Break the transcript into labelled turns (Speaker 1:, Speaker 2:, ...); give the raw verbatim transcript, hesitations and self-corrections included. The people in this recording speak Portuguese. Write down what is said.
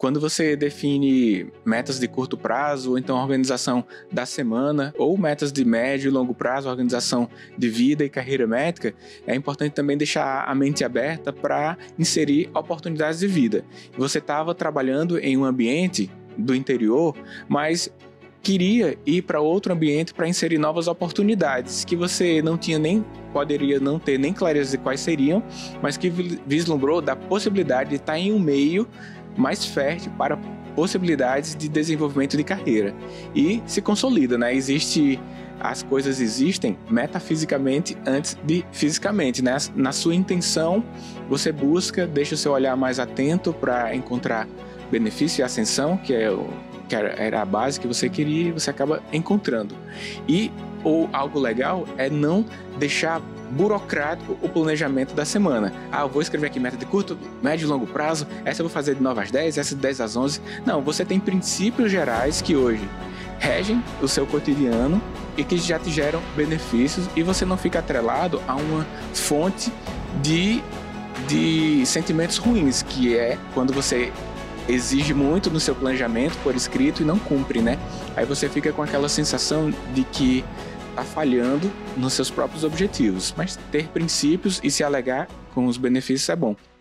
Speaker 1: Quando você define metas de curto prazo, ou então a organização da semana, ou metas de médio e longo prazo, a organização de vida e carreira médica, é importante também deixar a mente aberta para inserir oportunidades de vida. Você estava trabalhando em um ambiente do interior, mas queria ir para outro ambiente para inserir novas oportunidades que você não tinha nem, poderia não ter nem clareza de quais seriam, mas que vislumbrou da possibilidade de estar em um meio mais fértil para possibilidades de desenvolvimento de carreira. E se consolida, né? Existe, as coisas existem metafisicamente antes de fisicamente, né? Na sua intenção, você busca, deixa o seu olhar mais atento para encontrar benefício e ascensão, que é o que era a base que você queria, e você acaba encontrando. E ou algo legal é não deixar burocrático o planejamento da semana. Ah, eu vou escrever aqui meta de curto, médio e longo prazo, essa eu vou fazer de nove às dez, essa de dez às onze. Não, você tem princípios gerais que hoje regem o seu cotidiano e que já te geram benefícios, e você não fica atrelado a uma fonte de, de sentimentos ruins, que é quando você exige muito no seu planejamento por escrito e não cumpre, né? Aí você fica com aquela sensação de que está falhando nos seus próprios objetivos, mas ter princípios e se alegar com os benefícios é bom.